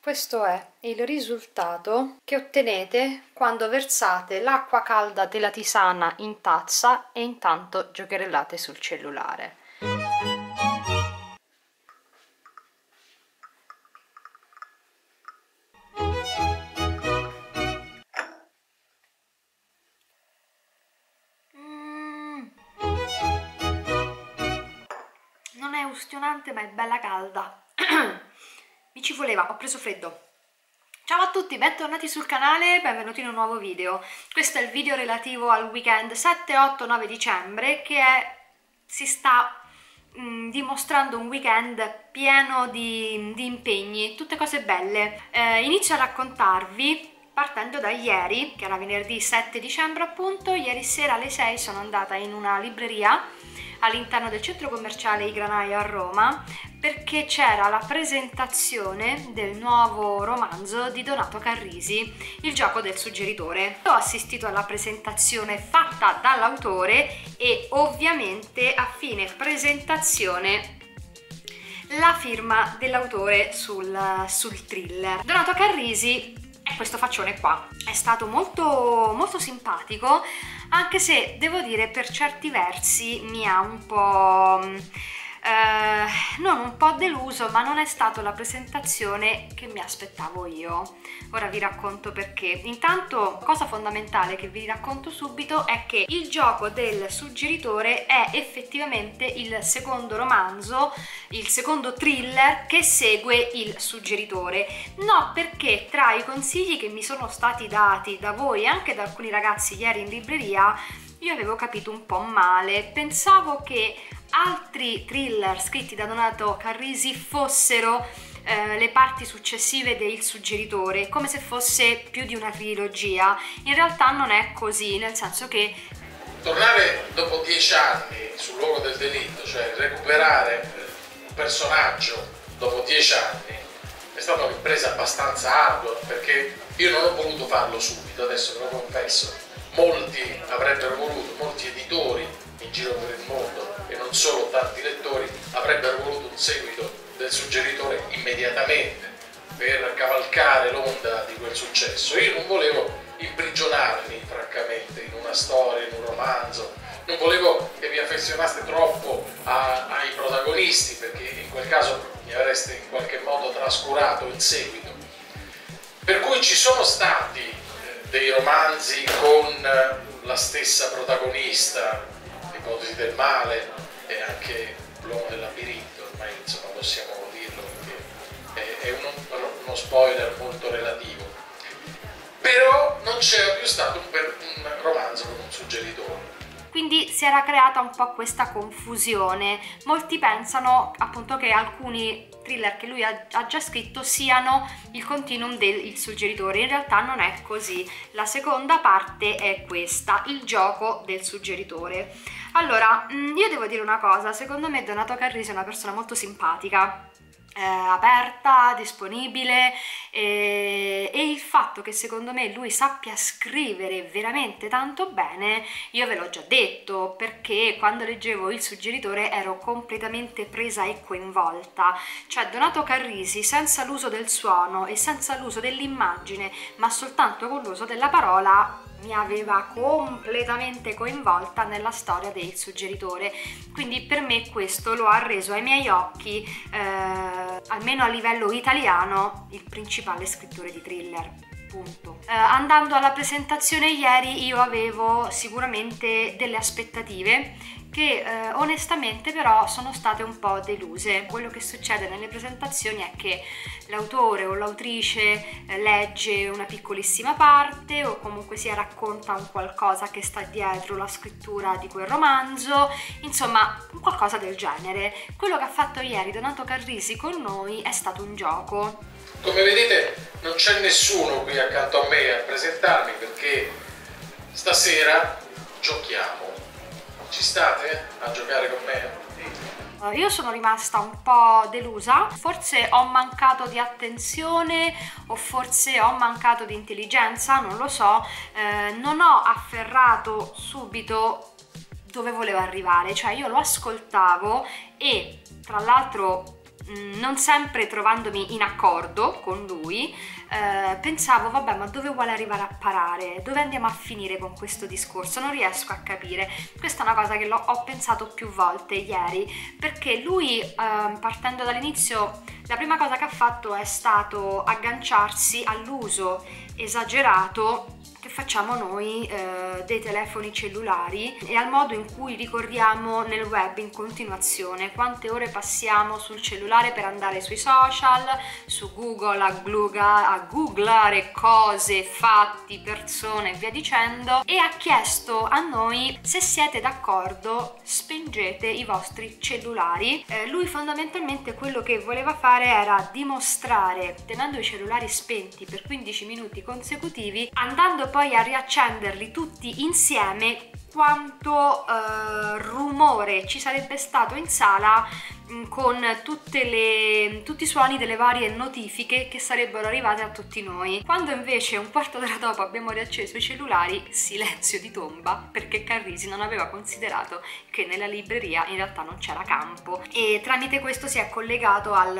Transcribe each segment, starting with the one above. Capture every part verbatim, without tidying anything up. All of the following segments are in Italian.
Questo è il risultato che ottenete quando versate l'acqua calda della tisana in tazza e intanto giocherellate sul cellulare. Mm. Non è ustionante, ma è bella calda. Mi ci voleva, ho preso freddo. Ciao a tutti, bentornati sul canale, benvenuti in un nuovo video. Questo è il video relativo al weekend sette, otto, nove dicembre, che è, si sta mh, dimostrando un weekend pieno di, di impegni, tutte cose belle. Eh, inizio a raccontarvi partendo da ieri, che era venerdì sette dicembre appunto. Ieri sera alle sei sono andata in una libreria all'interno del centro commerciale I Granai a Roma, perché c'era la presentazione del nuovo romanzo di Donato Carrisi, Il gioco del suggeritore. Ho assistito alla presentazione fatta dall'autore e ovviamente a fine presentazione la firma dell'autore sul, sul thriller. Donato Carrisi è questo faccione qua, è stato molto, molto simpatico, anche se devo dire per certi versi mi ha un po'... Eh, non un po' deluso, ma non è stata la presentazione che mi aspettavo io. Ora vi racconto perché. Intanto, cosa fondamentale che vi racconto subito è che Il gioco del suggeritore è effettivamente il secondo romanzo, il secondo thriller che segue il suggeritore. No, perché tra i consigli che mi sono stati dati da voi e anche da alcuni ragazzi ieri in libreria, io avevo capito un po' male. Pensavo che altri thriller scritti da Donato Carrisi fossero eh, le parti successive del suggeritore, come se fosse più di una trilogia. In realtà non è così, nel senso che tornare dopo dieci anni sul luogo del delitto, cioè recuperare un personaggio dopo dieci anni, è stata un'impresa abbastanza ardua, perché io non ho voluto farlo subito, adesso ve lo confesso. Molti avrebbero voluto, molti editori in giro per il mondo e non solo tanti lettori avrebbero voluto un seguito del suggeritore immediatamente per cavalcare l'onda di quel successo. Io non volevo imprigionarmi francamente in una storia, in un romanzo, non volevo che vi affezionaste troppo a, ai protagonisti, perché in quel caso mi avreste in qualche modo trascurato il seguito. Per cui ci sono stati dei romanzi con la stessa protagonista, L'ipotesi del male e anche L'uomo del labirinto, ormai insomma possiamo dirlo perché è, è uno, uno spoiler molto relativo, però non c'era più stato un, un romanzo con un suggeritore. Quindi si era creata un po' questa confusione. Molti pensano appunto che alcuni thriller che lui ha, ha già scritto siano il continuum del Il suggeritore. In realtà non è così. La seconda parte è questa, Il gioco del suggeritore. Allora, io devo dire una cosa, secondo me Donato Carrisi è una persona molto simpatica, Eh, aperta, disponibile, e, e il fatto che secondo me lui sappia scrivere veramente tanto bene, io ve l'ho già detto, perché quando leggevo Il suggeritore ero completamente presa e coinvolta. Cioè Donato Carrisi, senza l'uso del suono e senza l'uso dell'immagine, ma soltanto con l'uso della parola, mi aveva completamente coinvolta nella storia del suggeritore. Quindi per me questo lo ha reso ai miei occhi, eh, almeno a livello italiano, il principale scrittore di thriller. Punto. Eh, andando alla presentazione ieri, io avevo sicuramente delle aspettative che eh, onestamente però sono state un po' deluse. Quello che succede nelle presentazioni è che l'autore o l'autrice eh, legge una piccolissima parte o comunque sia racconta un qualcosa che sta dietro la scrittura di quel romanzo, insomma qualcosa del genere. Quello che ha fatto ieri Donato Carrisi con noi è stato un gioco. Come vedete non c'è nessuno qui accanto a me a presentarmi, perché stasera giochiamo. Ci state a giocare con me? Io sono rimasta un po' delusa, forse ho mancato di attenzione o forse ho mancato di intelligenza, non lo so, eh, non ho afferrato subito dove volevo arrivare, cioè io lo ascoltavo e tra l'altro non sempre trovandomi in accordo con lui, eh, pensavo vabbè, ma dove vuole arrivare a parare? Dove andiamo a finire con questo discorso? Non riesco a capire. Questa è una cosa che l'ho, ho pensato più volte ieri, perché lui eh, partendo dall'inizio la prima cosa che ha fatto è stato agganciarsi all'uso esagerato che facciamo noi eh, dei telefoni cellulari e al modo in cui ricorriamo nel web in continuazione, quante ore passiamo sul cellulare per andare sui social, su Google a, gluga, a googlare cose, fatti, persone e via dicendo, e ha chiesto a noi se siete d'accordo spengete i vostri cellulari. Eh, lui fondamentalmente quello che voleva fare era dimostrare, tenendo i cellulari spenti per quindici minuti consecutivi, andando poi a riaccenderli tutti insieme, quanto eh, rumore ci sarebbe stato in sala mh, con tutte le, tutti i suoni delle varie notifiche che sarebbero arrivate a tutti noi. Quando invece un quarto d'ora dopo abbiamo riacceso i cellulari, silenzio di tomba, perché Carrisi non aveva considerato che nella libreria in realtà non c'era campo, e tramite questo si è collegato al,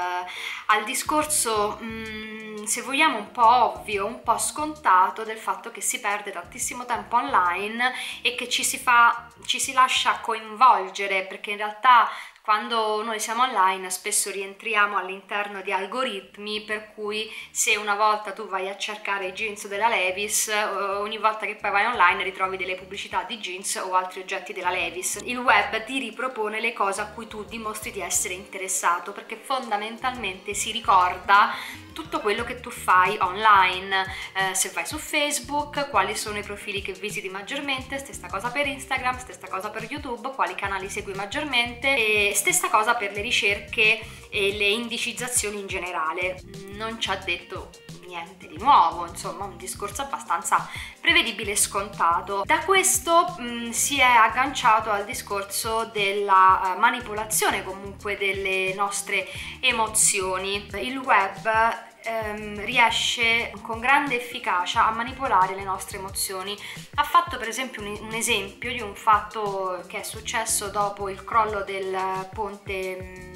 al discorso mh, se vogliamo un po' ovvio, un po' scontato, del fatto che si perde tantissimo tempo online e che ci si fa, ci si lascia coinvolgere, perché in realtà quando noi siamo online spesso rientriamo all'interno di algoritmi per cui se una volta tu vai a cercare i jeans della Levi's, ogni volta che poi vai online ritrovi delle pubblicità di jeans o altri oggetti della Levi's. Il web ti ripropone le cose a cui tu dimostri di essere interessato, perché fondamentalmente si ricorda tutto quello che tu fai online, eh, se vai su Facebook, quali sono i profili che visiti maggiormente, stessa cosa per Instagram, stessa cosa per YouTube, quali canali segui maggiormente, e stessa cosa per le ricerche e le indicizzazioni in generale. Non ci ha detto niente di nuovo, insomma un discorso abbastanza prevedibile e scontato. Da questo mh, si è agganciato al discorso della uh, manipolazione comunque delle nostre emozioni. Il web ehm, riesce con grande efficacia a manipolare le nostre emozioni. Ha fatto per esempio un, un esempio di un fatto che è successo dopo il crollo del ponte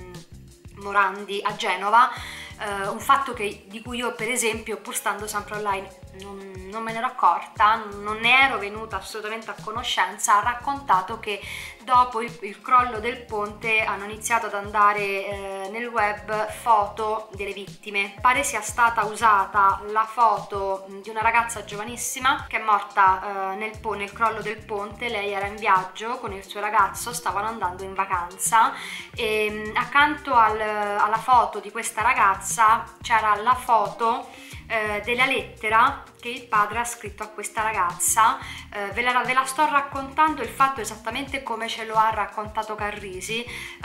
mh, Morandi a Genova. Uh, un fatto che, di cui io per esempio, pur stando sempre online, non, non me ne ero accorta, non ne ero venuta assolutamente a conoscenza. Ha raccontato che dopo il, il crollo del ponte hanno iniziato ad andare eh, nel web foto delle vittime. Pare sia stata usata la foto di una ragazza giovanissima che è morta eh, nel, nel crollo del ponte. Lei era in viaggio con il suo ragazzo, stavano andando in vacanza e accanto al, alla foto di questa ragazza c'era la foto eh, della lettera che il padre ha scritto a questa ragazza. Eh, ve, la, ve la sto raccontando il fatto esattamente come ce lo ha raccontato Carrisi.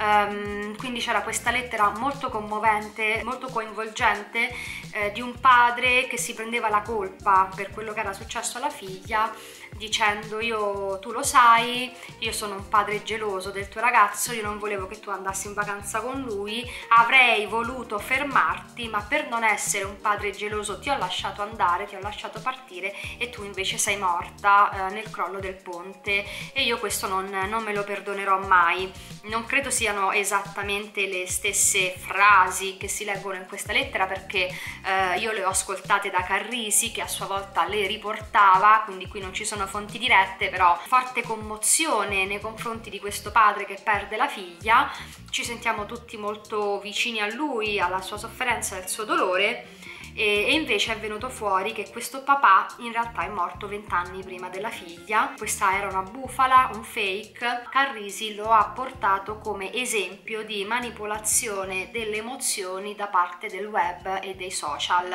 Um, quindi c'era questa lettera molto commovente, molto coinvolgente, eh, di un padre che si prendeva la colpa per quello che era successo alla figlia, dicendo: io, tu lo sai, io sono un padre geloso del tuo ragazzo, io non volevo che tu andassi in vacanza con lui, avrei voluto fermarti, ma per non essere un padre geloso ti ho lasciato andare, ti ho lasciato partire e tu invece sei morta eh, nel crollo del ponte, e io questo non, non me lo perdonerò mai. Non credo siano esattamente le stesse frasi che si leggono in questa lettera, perché eh, io le ho ascoltate da Carrisi, che a sua volta le riportava, quindi qui non ci sono fonti dirette, però forte commozione nei confronti di questo padre che perde la figlia. Ci sentiamo tutti molto vicini a lui, alla sua sofferenza e al suo dolore. E invece è venuto fuori che questo papà in realtà è morto vent'anni prima della figlia. Questa era una bufala, un fake. Carrisi lo ha portato come esempio di manipolazione delle emozioni da parte del web e dei social.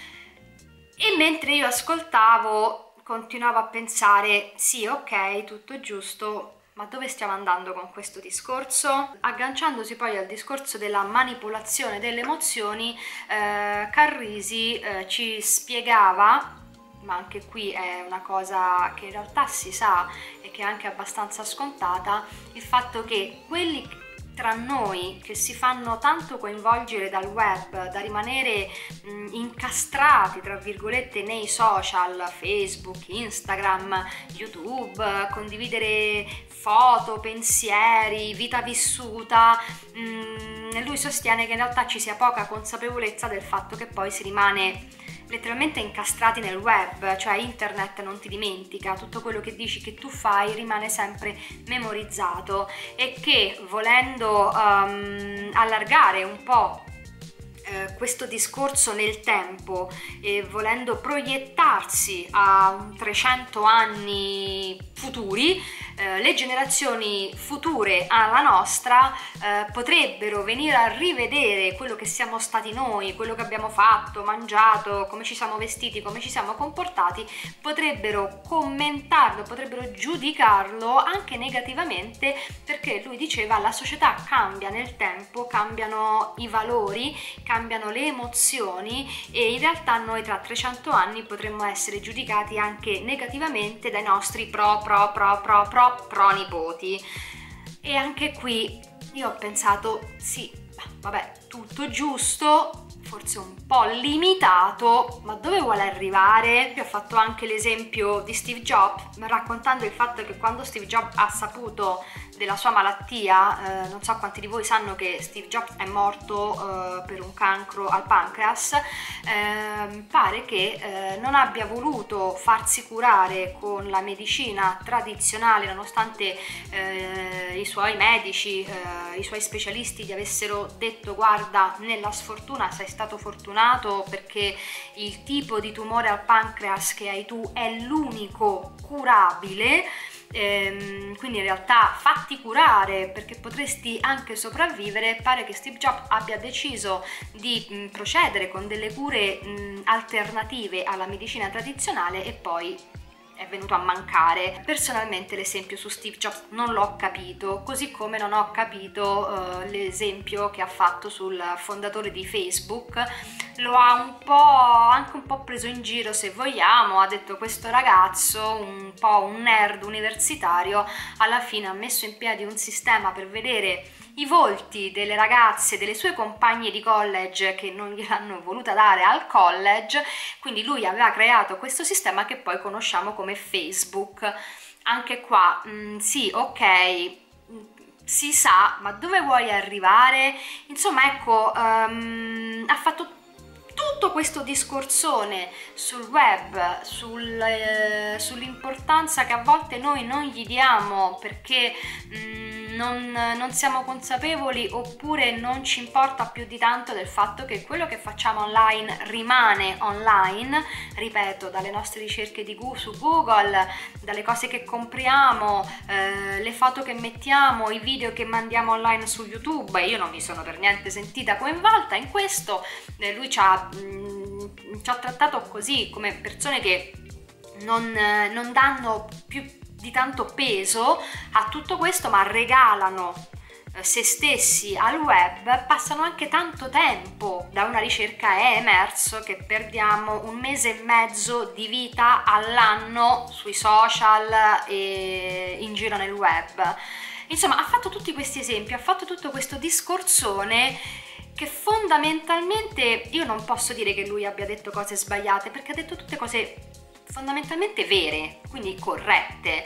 E mentre io ascoltavo continuavo a pensare: sì, ok, tutto giusto, ma dove stiamo andando con questo discorso? Agganciandosi poi al discorso della manipolazione delle emozioni, eh, Carrisi eh, ci spiegava, ma anche qui è una cosa che in realtà si sa e che è anche abbastanza scontata, il fatto che quelli tra noi che si fanno tanto coinvolgere dal web, da rimanere mh, incastrati tra virgolette nei social, Facebook, Instagram, YouTube, condividere foto, pensieri, vita vissuta, mh, ehm, lui sostiene che in realtà ci sia poca consapevolezza del fatto che poi si rimane letteralmente incastrati nel web, cioè internet non ti dimentica, tutto quello che dici, che tu fai rimane sempre memorizzato, e che volendo um, allargare un po' eh, questo discorso nel tempo e volendo proiettarsi a trecento anni futuri, eh, le generazioni future alla nostra eh, potrebbero venire a rivedere quello che siamo stati noi, quello che abbiamo fatto, mangiato, come ci siamo vestiti, come ci siamo comportati, potrebbero commentarlo, potrebbero giudicarlo anche negativamente, perché lui diceva la società cambia nel tempo, cambiano i valori, cambiano le emozioni, e in realtà noi tra trecento anni potremmo essere giudicati anche negativamente dai nostri pro pro pro pro pro pro nipoti. E anche qui io ho pensato sì, vabbè, tutto giusto, forse un po' limitato, ma dove vuole arrivare? Vi ho fatto anche l'esempio di Steve Jobs, raccontando il fatto che quando Steve Jobs ha saputo della sua malattia, eh, non so quanti di voi sanno che Steve Jobs è morto eh, per un cancro al pancreas, eh, pare che eh, non abbia voluto farsi curare con la medicina tradizionale, nonostante eh, i suoi medici, eh, i suoi specialisti gli avessero detto guarda, nella sfortuna sei stato fortunato perché il tipo di tumore al pancreas che hai tu è l'unico curabile. Ehm, quindi in realtà fatti curare perché potresti anche sopravvivere. Pare che Steve Jobs abbia deciso di mh, procedere con delle cure mh, alternative alla medicina tradizionale e poi è venuto a mancare. Personalmente l'esempio su Steve Jobs non l'ho capito, così come non ho capito uh, l'esempio che ha fatto sul fondatore di Facebook. Lo ha un po' anche un po' preso in giro, se vogliamo. Ha detto questo ragazzo, un po' un nerd universitario, alla fine ha messo in piedi un sistema per vedere i volti delle ragazze, delle sue compagne di college che non gliel'hanno voluta dare al college, quindi lui aveva creato questo sistema che poi conosciamo come Facebook. Anche qua, mh, sì, ok, si sa, ma dove vuoi arrivare? Insomma, ecco, um, ha fatto tutto questo discorsone sul web, sul, eh, sull'importanza che a volte noi non gli diamo perché mh, non, non siamo consapevoli, oppure non ci importa più di tanto del fatto che quello che facciamo online rimane online, ripeto, dalle nostre ricerche di Google, su Google, dalle cose che compriamo, eh, le foto che mettiamo, i video che mandiamo online su YouTube. Io non mi sono per niente sentita coinvolta in questo, eh, lui ci ha, mh, ci ha trattato così, come persone che non, eh, non danno più di tanto peso a tutto questo, ma regalano eh, se stessi al web. Passano anche tanto tempo. Da una ricerca è emerso che perdiamo un mese e mezzo di vita all'anno sui social e in giro nel web. Insomma, ha fatto tutti questi esempi, ha fatto tutto questo discorsone che fondamentalmente io non posso dire che lui abbia detto cose sbagliate, perché ha detto tutte cose fondamentalmente vere, quindi corrette.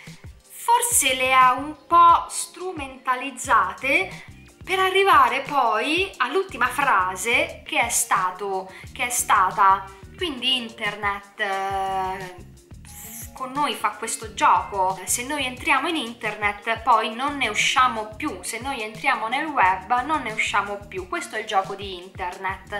Forse le ha un po' strumentalizzate per arrivare poi all'ultima frase che è stato che è stata quindi internet eh, con noi fa questo gioco, se noi entriamo in internet poi non ne usciamo più, se noi entriamo nel web non ne usciamo più, questo è il gioco di internet.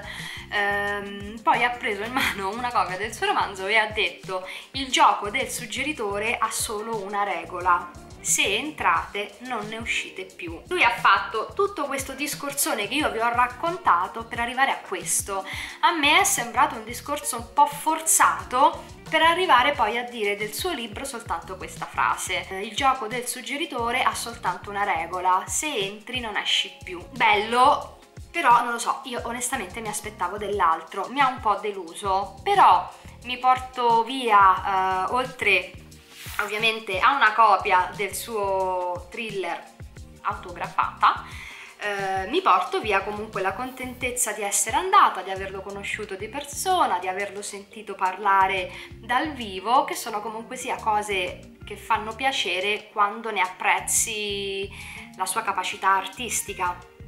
Ehm, poi ha preso in mano una copia del suo romanzo e ha detto: il gioco del suggeritore ha solo una regola, se entrate non ne uscite più. Lui ha fatto tutto questo discorsone che io vi ho raccontato per arrivare a questo. A me è sembrato un discorso un po' forzato per arrivare poi a dire del suo libro soltanto questa frase: il gioco del suggeritore ha soltanto una regola, se entri non esci più. Bello, però non lo so, io onestamente mi aspettavo dell'altro, mi ha un po' deluso, però mi porto via, eh, oltre ovviamente a una copia del suo thriller autografata, eh, mi porto via comunque la contentezza di essere andata, di averlo conosciuto di persona, di averlo sentito parlare dal vivo, che sono comunque sia cose che fanno piacere quando ne apprezzi la sua capacità artistica.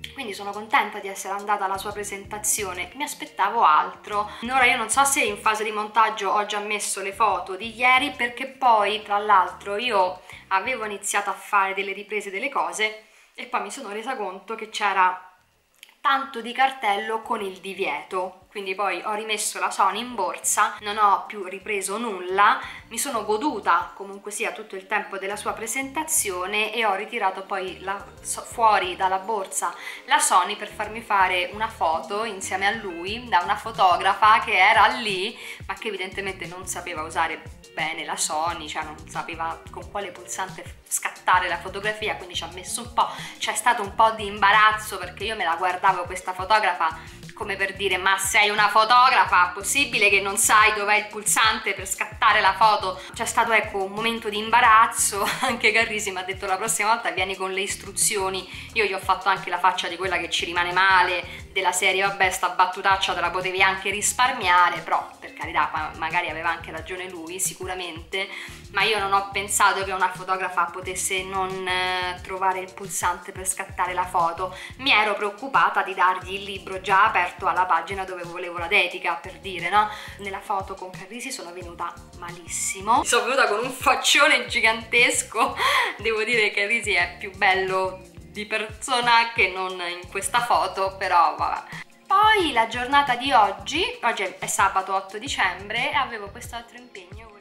quindi sono contenta di essere andata alla sua presentazione. Mi aspettavo altro. Ora io non so se in fase di montaggio ho già messo le foto di ieri, perché poi tra l'altro io avevo iniziato a fare delle riprese delle cose e poi mi sono resa conto che c'era tanto di cartello con il divieto, quindi poi ho rimesso la Sony in borsa, non ho più ripreso nulla, mi sono goduta comunque sia tutto il tempo della sua presentazione e ho ritirato poi la, fuori dalla borsa la Sony per farmi fare una foto insieme a lui da una fotografa che era lì ma che evidentemente non sapeva usare bene la Sony, cioè non sapeva con quale pulsante scattare la fotografia, quindi ci ha messo un po', c'è stato un po' di imbarazzo perché io me la guardavo questa fotografa come per dire: ma sei una fotografa, possibile che non sai dov'è il pulsante per scattare la foto? C'è stato ecco un momento di imbarazzo. Anche Carrisi mi ha detto: la prossima volta vieni con le istruzioni. Io gli ho fatto anche la faccia di quella che ci rimane male, della serie vabbè sta battutaccia te la potevi anche risparmiare, però per carità magari aveva anche ragione lui sicuramente, ma io non ho pensato che una fotografa potesse non eh, trovare il pulsante per scattare la foto. Mi ero preoccupata di dargli il libro già aperto alla pagina dove volevo la dedica, per dire, no? Nella foto con Carrisi sono venuta malissimo, sono venuta con un faccione gigantesco. Devo dire che Carrisi è più bello di persona che non in questa foto, però vabbè. Poi la giornata di oggi, oggi è sabato otto dicembre e avevo quest'altro impegno.